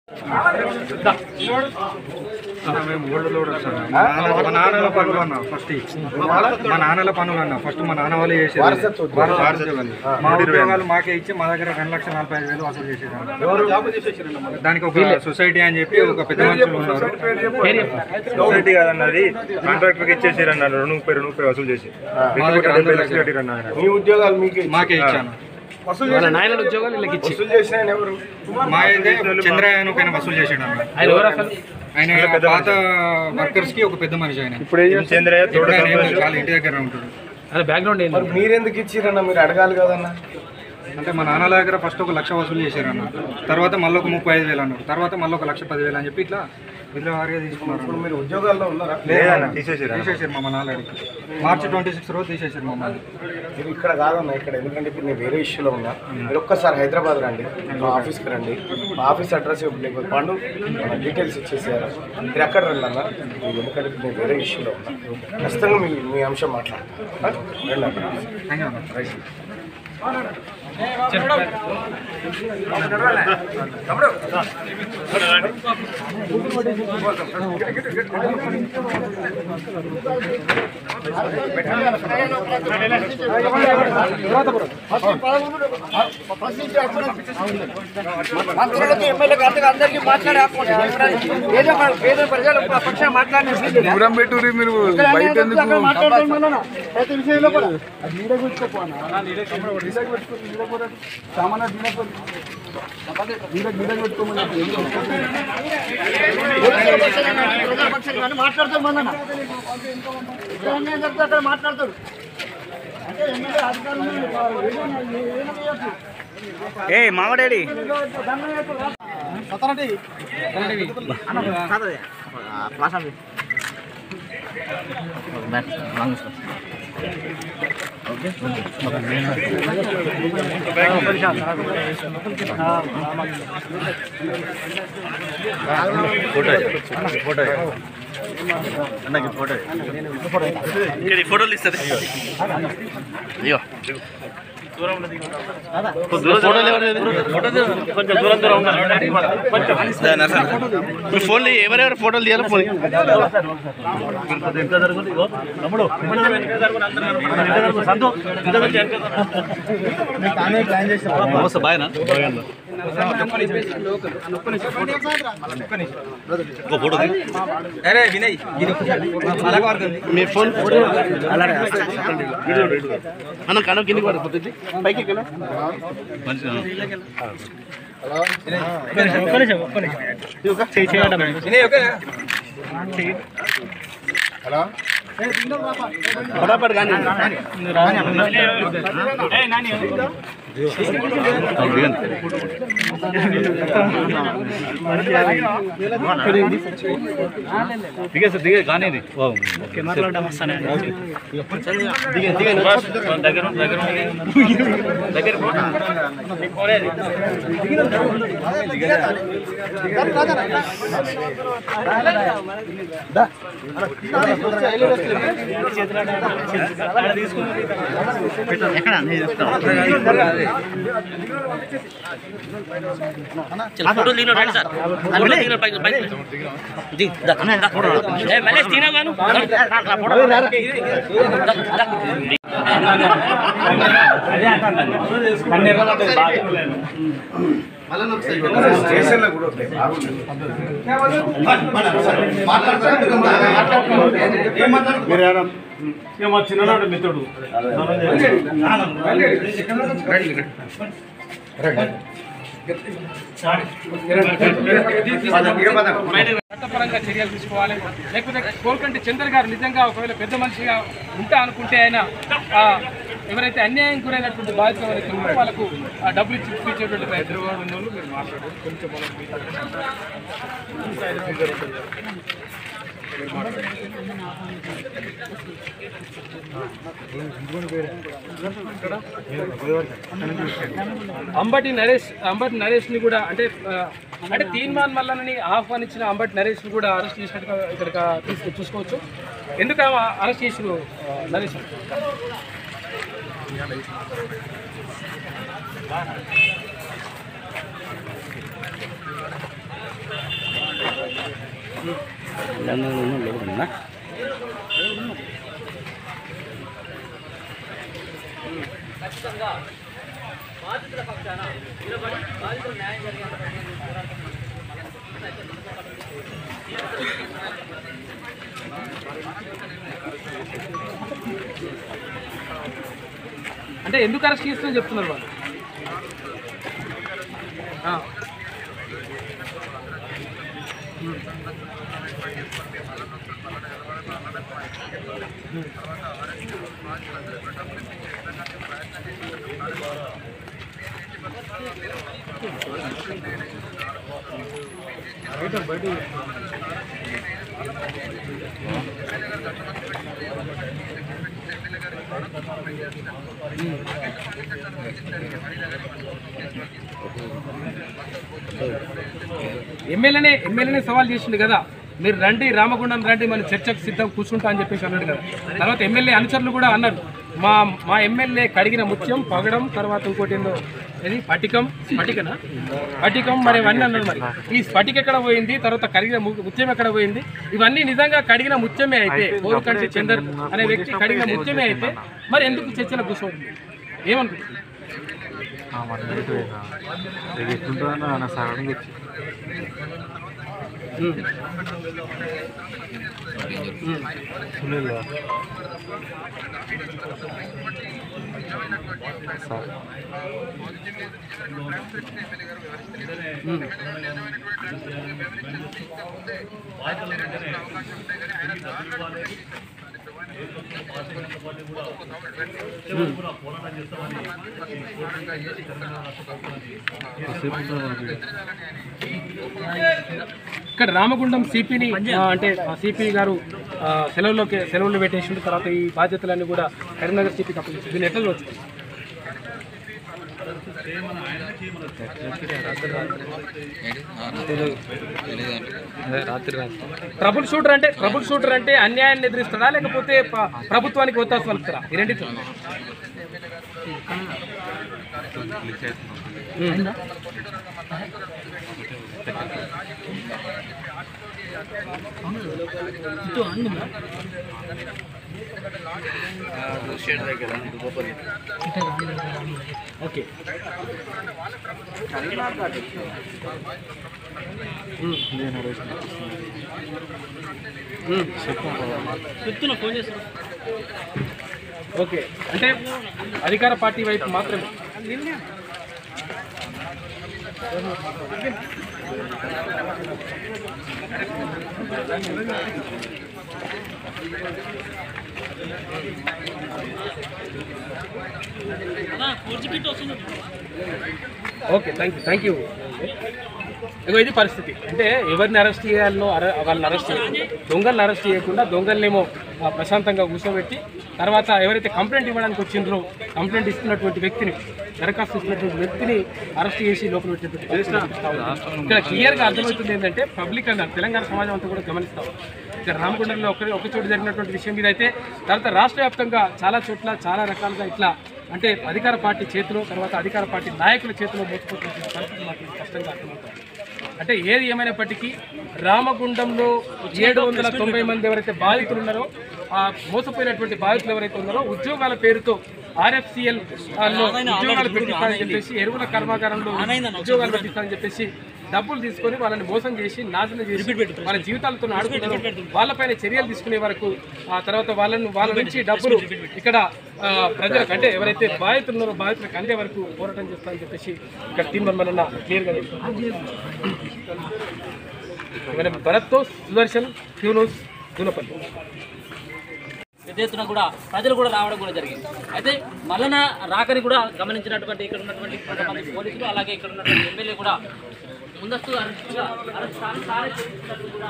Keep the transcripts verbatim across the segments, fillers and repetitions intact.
మేము old loaders అన్న. మా నాన్నల పనులు అన్న ఫస్ట్ మా నాన్నల పనులు అన్న ఫస్ట్ మా నాన్న వాళ్ళు చేసేది మా ఉద్యోగాలు మాకే ఇచ్చి మా దగ్గర రెండు లక్షల నలభై ఐదు వేలు వసూలు చేసేది. దానికి ఒక సొసైటీ అని చెప్పి ఒక పెద్ద మనుషులు ఉన్నారు. సొసైటీ కాదన్నది కాంట్రాక్టర్కి ఇచ్చేసారు అన్నారు. రెండు ముప్పై రెండు ముప్పై వసూలు చేసి మా దగ్గర డెబ్బై లక్షలు కట్టిరన్నారు. మీ ఉద్యోగాలు మీకే మాకే ఇచ్చాను. నాయన ఉద్యోగాలు వసూలు చేసిన ఎవరు? మా అయితే చంద్రయాన్ పైన వసూలు చేసాడు అన్న. ఆయన పాత వర్కర్స్ కి ఒక పెద్ద మనిషి. ఆయన చంద్రయ్య చాలా ఇంటి దగ్గర ఉంటాడు. అదే బ్యాక్గ్రౌండ్ ఏంటి? మీరెందుకు ఇచ్చిరన్న? మీరు అడగాలి కదన్న. అంటే మా నాన్నల దగ్గర ఫస్ట్ ఒక లక్ష వసూలు చేశారన్న. తర్వాత మళ్ళీ ఒక ముప్పై ఐదు వేలు అన్నారు. తర్వాత మళ్ళీ ఒక లక్ష పదివేలు అని చెప్పి ఇట్లా విధుల వారిగా తీసుకున్నారు. ఇప్పుడు మీరు ఉద్యోగాల్లో ఉన్నారా? లేదన్న, తీసేసారు తీసేసారు మా నాన్నగారికి. మార్చి ట్వంటీ సిక్స్ రోజు తీసేసారు మమ్మల్ని. మీరు ఇక్కడ కాదన్న, ఇక్కడ ఎందుకంటే ఇప్పుడు నేను వేరే ఇష్యూలో ఉన్నా. మీరు ఒక్కసారి హైదరాబాద్ రండి, మా ఆఫీస్కి రండి. మా ఆఫీస్ అడ్రస్ లేకపోతే పండు డీటెయిల్స్ ఇచ్చేసారు. మీరు ఎక్కడ రండి అన్న. మీరు ఎందుకంటే నేను వేరే ఇష్యూలో ఉన్నా. ఖచ్చితంగా మీ మీ అంశం మాట్లాడతాను. రండి అన్న. రైట్. అందరికీ మాట్లాడే దూరం పెట్టుర్రి మీరు. బయట ప్రతి విషయంలో కూడా సామాన్య మాట్లాడతారు మన అక్కడ మాట్లాడతారు. ఏ మామడాడి ఫోటోలు ఇస్తుంది. అయ్యో ఫోన్లు ఎవరెవరు ఫోటోలు తీయాలి? ఫోన్ బాగా మీ ఫోన్ అన్న కన కిందికి పడుతుంది పైకి హలో ఫటాఫట్ కానీ దిగే సార్ దిగే కానీ దగ్గర దగ్గర ఫోటో దిగిన రండి సార్. మళ్ళీ తినా గాను మా చిన్ననాడు మిత్రుడు చట్టపరంగా చర్యలు తీసుకోవాలి. లేకపోతే కోల్కంటి చంద్ర గారు నిజంగా ఒకవేళ పెద్ద మనిషిగా ఉంటా అనుకుంటే ఆయన ఎవరైతే అన్యాయం గురైనటువంటి బాధితులు ఎవరైతే ఉన్నారో వాళ్ళకు డబ్బులు ఇచ్చి ఇప్పించేటువంటి ప్రయత్నం మీరు మాట్లాడారు. కొంచెం అంబటి నరేష్ అంబటి నరేష్ని కూడా అంటే అంటే తీర్మాన్ మల్లనని ఆహ్వానించిన అంబటి నరేష్ని కూడా అరెస్ట్ చేసినట్టుగా ఇక్కడ తీసుకు చూసుకోవచ్చు. ఎందుకు అరెస్ట్ చేసిన నరేష్? ఖచ్చితంగా బాధితుల పక్షాన నిలబడి బాధితులు న్యాయం జరిగేంత అంటే ఎందుకు అరెస్ట్ చేస్తుందని చెప్తున్నారు వాళ్ళు. ఎమ్మెల్యేనే ఎమ్మెల్యేనే సవాల్ చేసిండు కదా, మీరు రండి రామగుండం రండి మన చర్చకు సిద్ధం కూర్చుంటా అని చెప్పేసి అన్నాడు కదా. తర్వాత ఎమ్మెల్యే అనుచరులు కూడా అన్నారు, మా మా ఎమ్మెల్యే కడిగిన ముత్యం పగడం, తర్వాత ఇంకోటి ఏందో ఇది స్ఫటికం స్ఫటికనా స్ఫటికం మరి ఇవన్నీ అన్నారు. మరి ఈ స్ఫటిక ఎక్కడ పోయింది, తర్వాత కడిగిన ముత్యం ఎక్కడ పోయింది? ఇవన్నీ నిజంగా కడిగిన ముత్యమే అయితే, కోరుకంటి చందర్ అనే వ్యక్తి కడిగిన ముత్యమే అయితే మరి ఎందుకు చర్చలో కూర్చోండి ఏమనుకుంటుంది? ఇక్కడ రామగుండం సిపిని అంటే సిపి గారు సెలవులోకి సెలవులు పెట్టేసిన తర్వాత ఈ బాధ్యతలన్నీ కూడా కరీంనగర్ సిపికి అప్పగించారు. దీన్ని ఎట్లా చూస్తుంది? ట్రబుల్ షూటర్ అంటే ట్రబుల్ షూటర్ అంటే అన్యాయాన్ని ఎదిరిస్తాడా లేకపోతే ప్రభుత్వానికి ఒత్తాసు పలుకుతారా? ఈ రెండింటి ఓకే. ఓకే, అంటే అధికార పార్టీ వైపు మాత్రమే. Okay, thank you thank you ఇగో ఇది పరిస్థితి. అంటే ఎవరిని అరెస్ట్ చేయాలనో అర వాళ్ళని అరెస్ట్ చేయకుండా, దొంగలను అరెస్ట్ చేయకుండా దొంగలనేమో ప్రశాంతంగా కూర్చోబెట్టి తర్వాత ఎవరైతే కంప్లైంట్ ఇవ్వడానికి వచ్చిండ్రో కంప్లైంట్ ఇస్తున్నటువంటి వ్యక్తిని, దరఖాస్తు ఇస్తున్నటువంటి వ్యక్తిని అరెస్ట్ చేసి లోపల పెట్టేటువంటి ఇక్కడ క్లియర్గా అర్థమవుతుంది ఏంటంటే పబ్లిక్ అన్నారు, తెలంగాణ సమాజం అంతా కూడా గమనిస్తాం. ఇక్కడ రామగుండంలో ఒక ఒక చోటు జరిగినటువంటి విషయం మీద అయితే తర్వాత రాష్ట్ర వ్యాప్తంగా చాలా చోట్ల చాలా రకాలుగా ఇట్లా అంటే అధికార పార్టీ చేతిలో తర్వాత అధికార పార్టీ నాయకుల చేతిలో మోసుకుంటున్న పరిస్థితి మాకు స్పష్టంగా అర్థమవుతుంది. అంటే ఏది ఏమైనప్పటికీ రామగుండంలో ఏడు వందల తొంభై మంది ఎవరైతే బాధితులు ఉన్నారో ఆ మోసపోయినటువంటి బాధితులు ఎవరైతే ఉన్నారో ఉద్యోగాల పేరుతో ఆర్ఎఫ్సిఎల్ లో ఉద్యోగాలు పెట్టిస్తారని చెప్పేసి, ఎరువుల కర్మాగారంలో ఉద్యోగాలు పెట్టిస్తారని చెప్పేసి డబ్బులు తీసుకొని వాళ్ళని మోసం చేసి నాశనం చేసి వాళ్ళ జీవితాలతో ఆడుకున్నారు. వాళ్ళపైన చర్యలు తీసుకునే వరకు ఆ తర్వాత వాళ్ళని వాళ్ళ నుంచి డబ్బులు ఇక్కడ ప్రజలకు అంటే ఎవరైతే బాధితులు ఉన్నారో బాధితులకు అందే వరకు పోరాటం చేస్తారని చెప్పేసి ఇక్కడ టీం మెంబర్ అన్న క్లియర్గా చెప్తారు. భరత్తో సుదర్శన్, క్యూనోస్, దూనపల్లి. పెద్ద ఎత్తున కూడా ప్రజలు కూడా రావడం కూడా జరిగింది. అయితే మల్లన రాకని కూడా గమనించినటువంటి ఇక్కడ ఉన్నటువంటి కొంతమంది పోలీసులు అలాగే ఇక్కడ ఉన్నటువంటి ఎమ్మెల్యే కూడా ముందస్తు అరెస్టుగా అరెస్ట్ సారే చేసినట్టు కూడా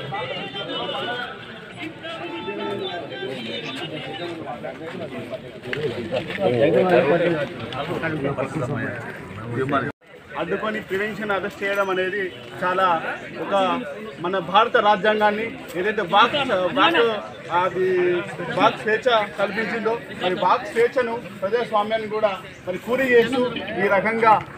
అడ్డుకొని ప్రివెన్షన్ అరెస్ట్ చేయడం అనేది చాలా ఒక మన భారత రాజ్యాంగాన్ని ఏదైతే వాక్ వాక్ అది వాక్ స్వేచ్ఛ కల్పించిందో మరి వాక్ స్వేచ్ఛను ప్రజాస్వామ్యాన్ని కూడా మరి కూలి చేస్తూ ఈ రకంగా